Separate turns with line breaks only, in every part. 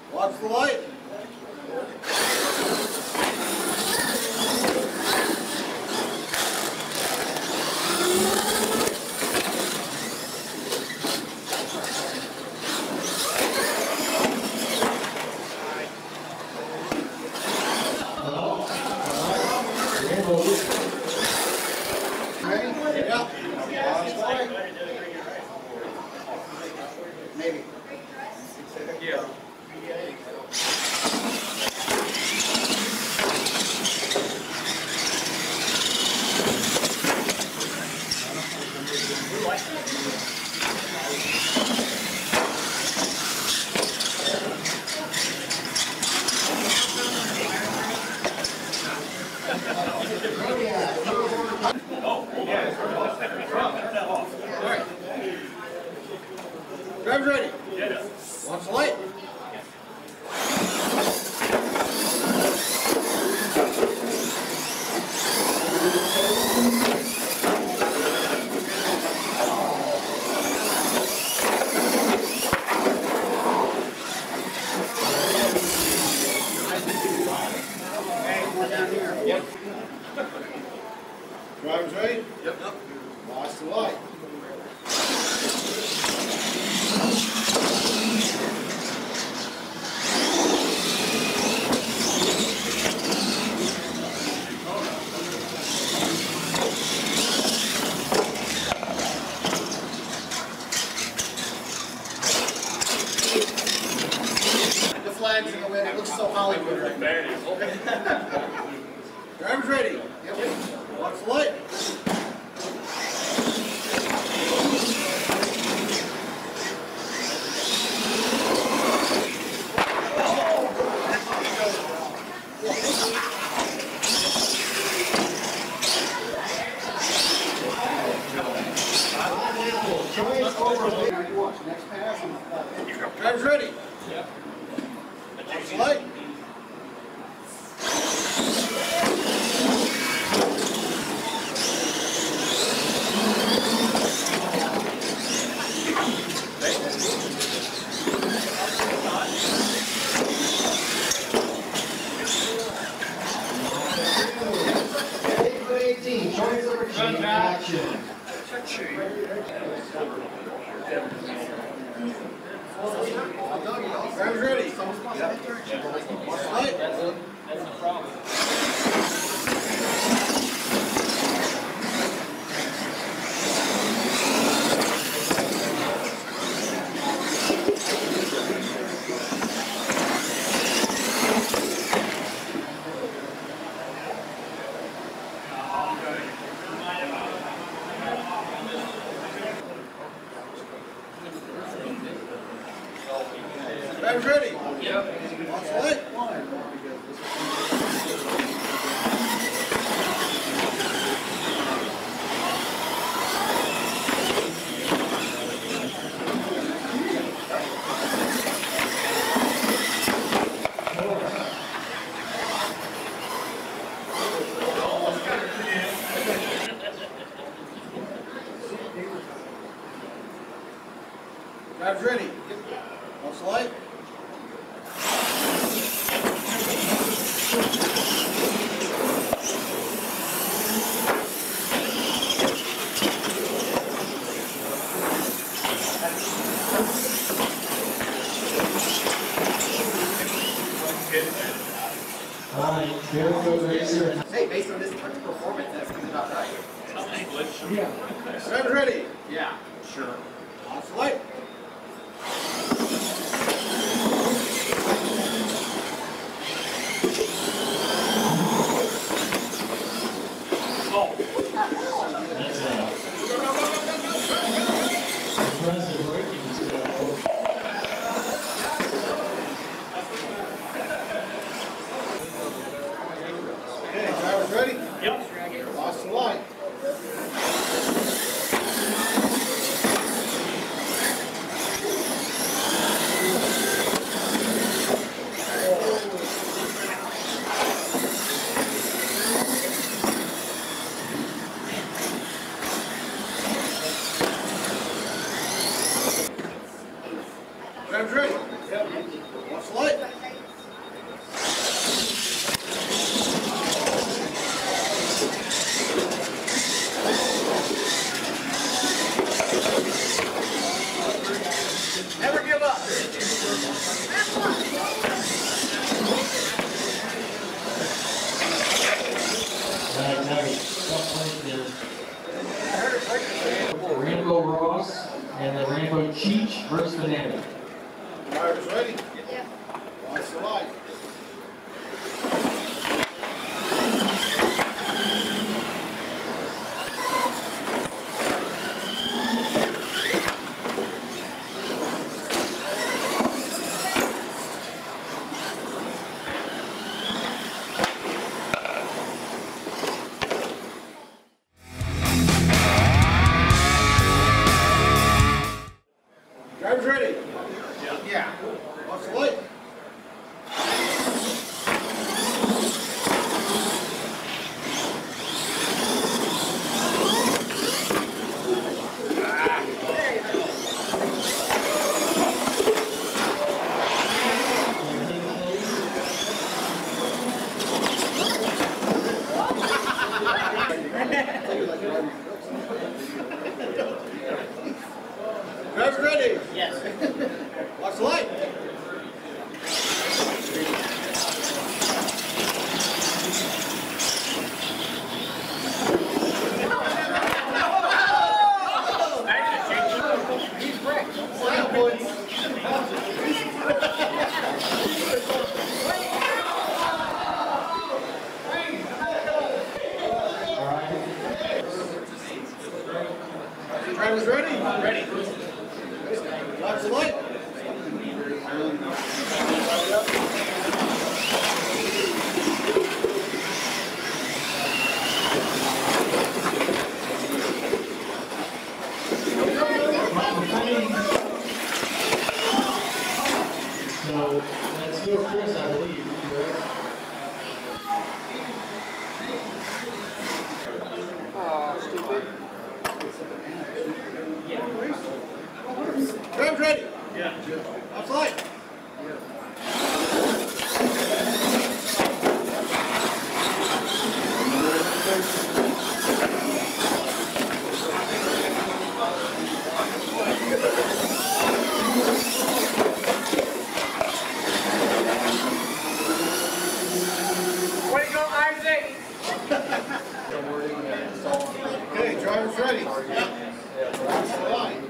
Watch the light. Maybe.
Yeah.
Driver's ready.
Yeah.
Watch the light.
Yep.
Driver's ready.
Yep.
Watch the light. The flag's in the wind. It looks so Hollywood right now.
There it is.
Driver's ready. Yep. Watch the light. Next pass. Driver's ready.
Yep.
Watch the light. Action. Driver's ready. Watch the light.
That's the problem.
Driver's ready.
Yep.
Watch the light. Driver's ready. Watch the light. Hey, based on this performance, that's about right.
Yeah.
Driver's ready.
Yeah. Sure.
Watch the light.
Oh.
Okay, driver's ready.
Yep.
Watch the light. Watch the light. Never give up.
Rainbow Ross and the Rainbow Cheech versus Banana.
Drivers ready? Yeah. Watch the light. Drivers ready? Yeah. Watch the light. Drivers ready? Yes. Watch the light. Drivers ready? Ready. Watch the light.
So that's your Chris, I believe.
Drivers ready?
Yeah.
Watch the light.
Way to go, Isaac!
Okay, drivers ready? Watch the light.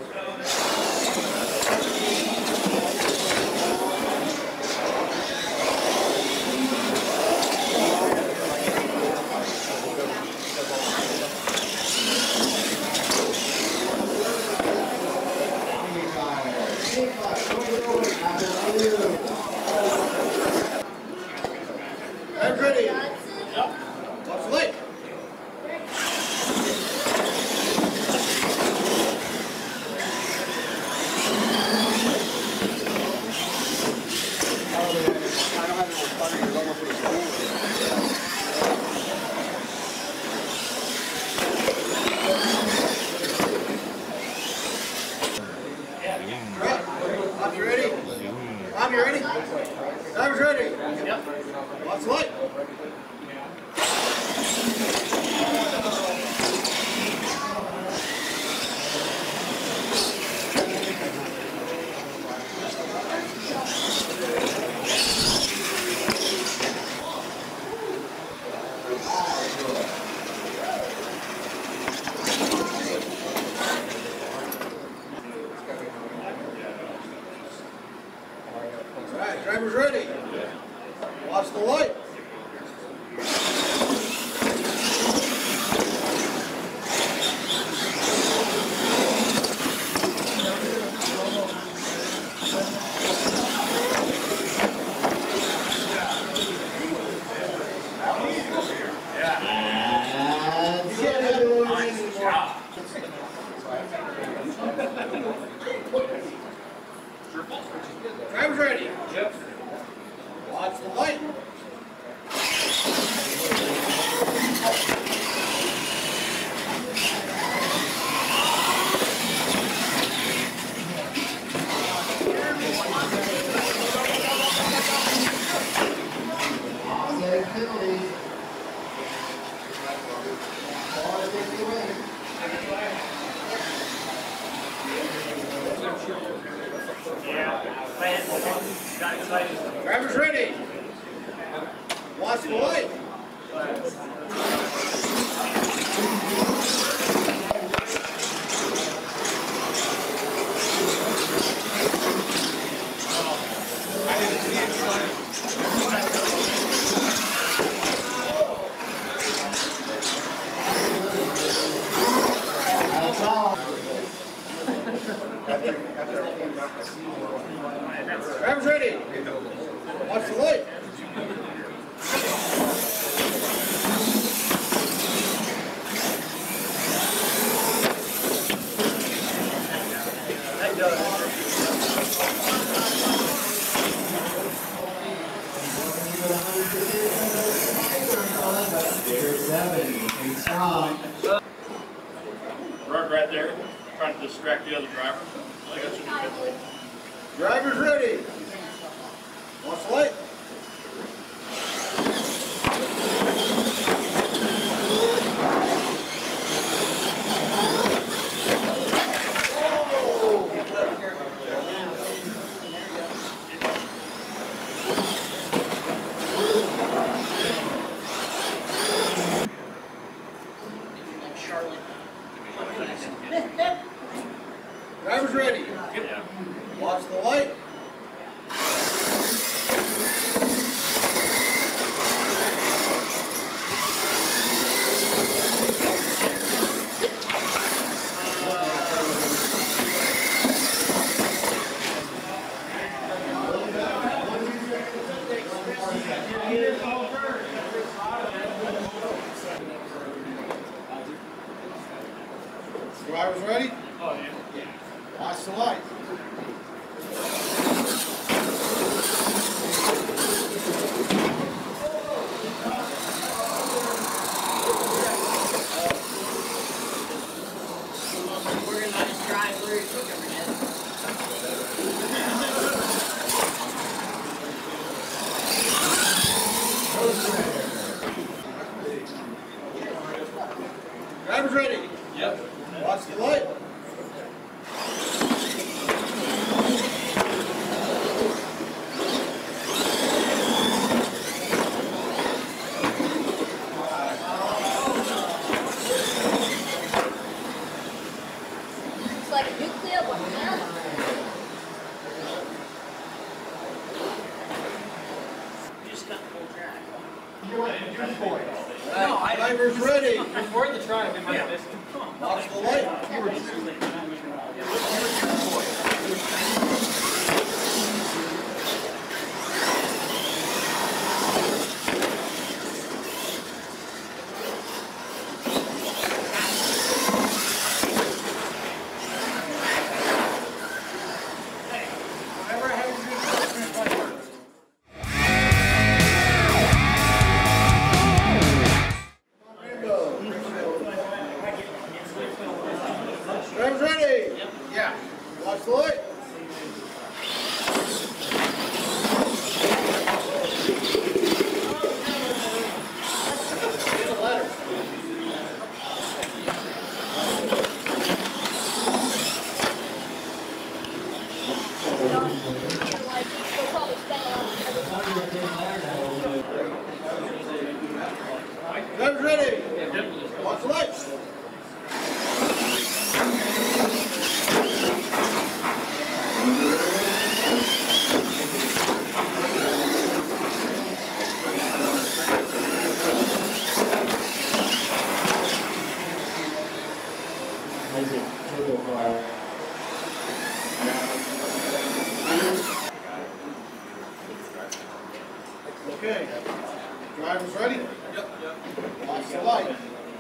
Drivers ready? Watch the light. Bob, you ready? Bob, you ready? Drivers ready? Yep. Watch the light. All right, drivers ready? Watch the light. Drivers ready? Yep. Watch the light. Drivers ready. Watch the light. Drivers ready. Watch the light.
Right there, trying to distract the other driver.
Drivers ready. Watch the light. Drivers ready. Watch the light. Drivers ready?
Oh, yeah.
Watch the light.
We're gonna just drive through.
Drivers ready?
Yep.
Watch the light.
It's like a nuclear banana.
Just got full track.
Drivers ready?
Before the drive, we might have missed him.
Watch the light. Drivers ready? Yeah. Watch the light.
Like, they'll probably stand around.
Drivers ready? Watch the light. Okay. Drivers ready? Yep. Watch the light.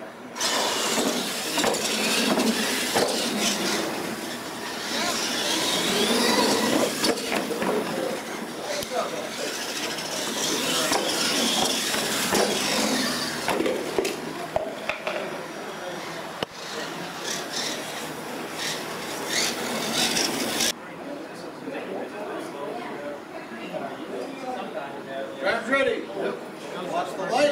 Drivers ready? Watch the light.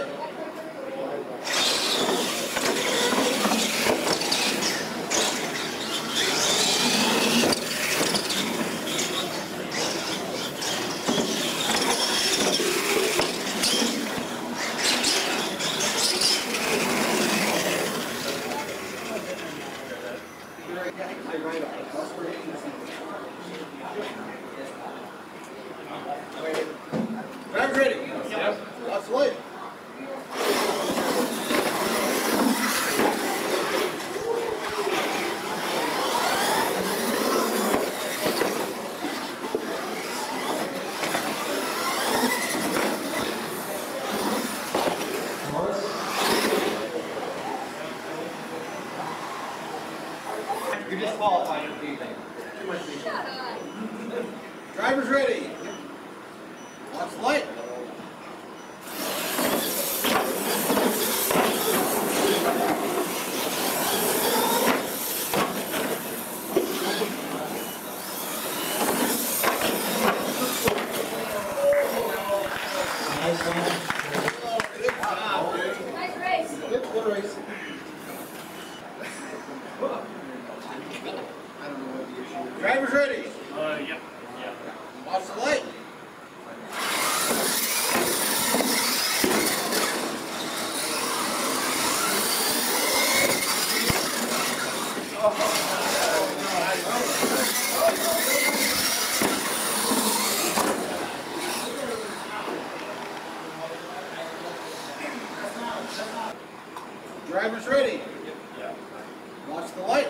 Drivers ready? Watch the light.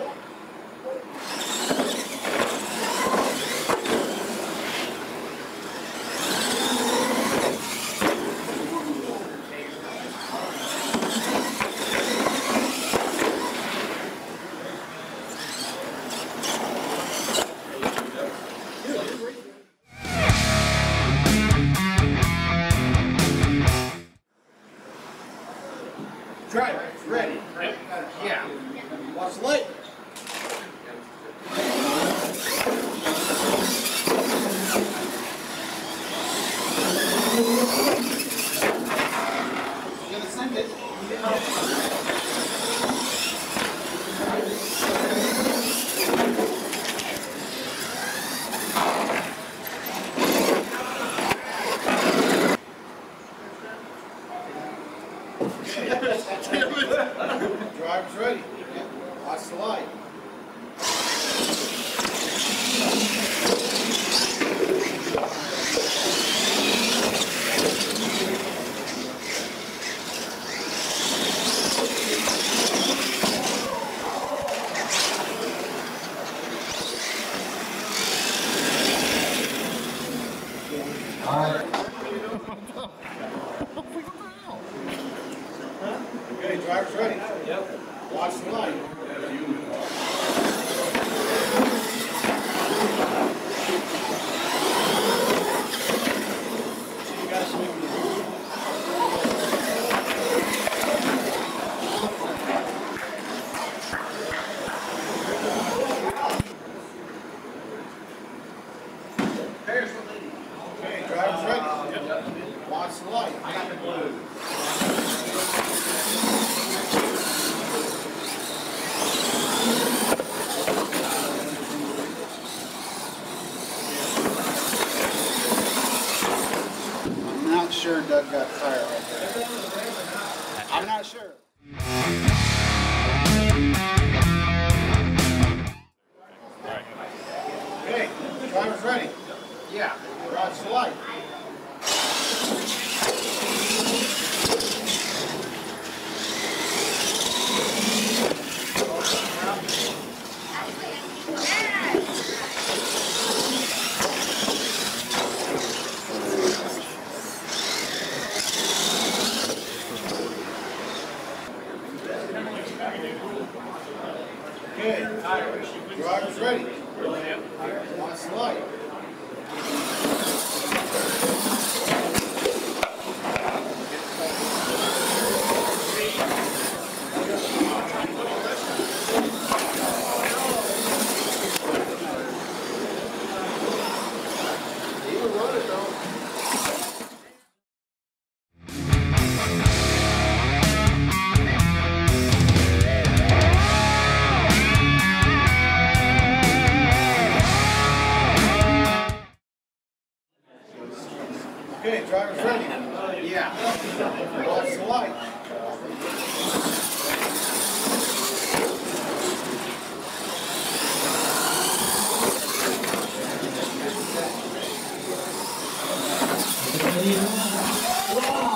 Drivers ready? Yeah. Watch the light. You're gonna send it. Drivers ready? Watch the light. Okay, drivers ready? Yep. Watch the light. Okay, drivers ready? Yep. Watch the light. I got the blue. I'm not sure Doug got fire right there. I'm not sure. Okay, drivers ready? Yeah. Watch the light. Okay, drivers ready? Watch the light. Okay, drivers ready? Yeah. Watch the light.
Wow.